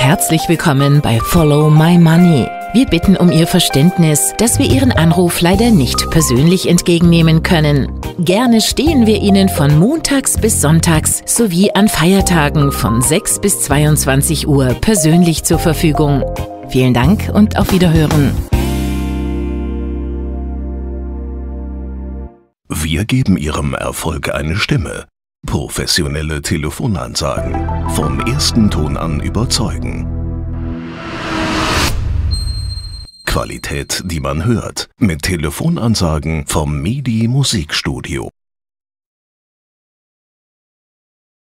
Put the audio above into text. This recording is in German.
herzlich willkommen bei Follow My Money. Wir bitten um Ihr Verständnis, dass wir Ihren Anruf leider nicht persönlich entgegennehmen können. Gerne stehen wir Ihnen von montags bis sonntags sowie an Feiertagen von 6 bis 22 Uhr persönlich zur Verfügung. Vielen Dank und auf Wiederhören. Wir geben Ihrem Erfolg eine Stimme. Professionelle Telefonansagen. Vom ersten Ton an überzeugen. Qualität, die man hört. Mit Telefonansagen vom MIDI Musikstudio.